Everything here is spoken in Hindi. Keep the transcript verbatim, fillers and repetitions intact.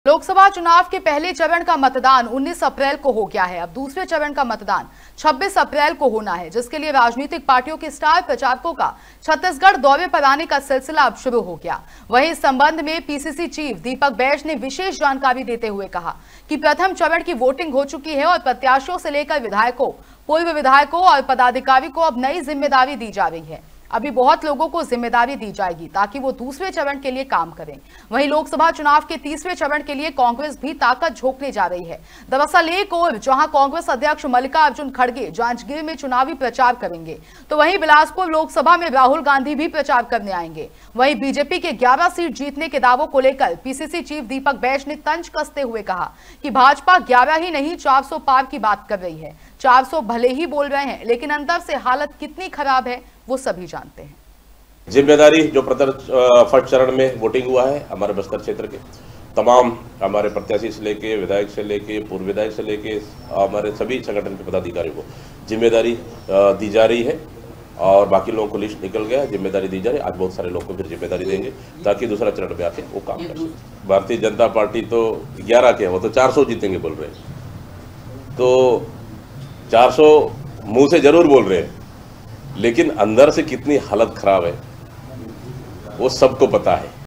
लोकसभा चुनाव के पहले चरण का मतदान उन्नीस अप्रैल को हो गया है। अब दूसरे चरण का मतदान छब्बीस अप्रैल को होना है, जिसके लिए राजनीतिक पार्टियों के स्टार प्रचारकों का छत्तीसगढ़ दौरे पर आने का सिलसिला अब शुरू हो गया। वहीं इस संबंध में पीसीसी चीफ दीपक बैज ने विशेष जानकारी देते हुए कहा कि प्रथम चरण की वोटिंग हो चुकी है और प्रत्याशियों से लेकर विधायकों, पूर्व विधायकों और पदाधिकारी को अब नई जिम्मेदारी दी जा रही है। अभी बहुत लोगों को जिम्मेदारी दी जाएगी ताकि वो दूसरे चरण के लिए काम करें। वहीं लोकसभा चुनाव के तीसरे चरण के लिए कांग्रेस भी ताकत झोंकने जा रही है। दरअसल एक ओर जहां कांग्रेस अध्यक्ष मल्लिकार्जुन खड़गे जांजगीर में चुनावी प्रचार करेंगे, तो वहीं बिलासपुर लोकसभा में राहुल गांधी भी प्रचार करने आएंगे। वहीं बीजेपी के ग्यारह सीट जीतने के दावों को लेकर पीसीसी चीफ दीपक बैज ने तंज कसते हुए कहा कि भाजपा ग्यारह ही नहीं चार सौ पार की बात कर रही है। चार सौ भले ही बोल रहे हैं, लेकिन अंदर से हालत कितनी खराब है वो सभी जानते हैं। जिम्मेदारी जो प्रथम फर्स्ट चरण में वोटिंग हुआ है, हमारे बस्तर क्षेत्र के तमाम हमारे प्रत्याशी से लेके विधायक से लेके पूर्व विधायक से लेके हमारे सभी संगठन के पदाधिकारियों को जिम्मेदारी दी जा रही है और बाकी लोगों को लिस्ट निकल गया, जिम्मेदारी दी जा रही है। आज बहुत सारे लोगों को फिर जिम्मेदारी देंगे ताकि दूसरा चरण में आके वो काम कर सके। भारतीय जनता पार्टी तो ग्यारह के, वो तो चार सौ जीतेंगे बोल रहे हैं, तो चार सौ मुंह से जरूर बोल रहे हैं, लेकिन अंदर से कितनी हालत खराब है वो सबको पता है।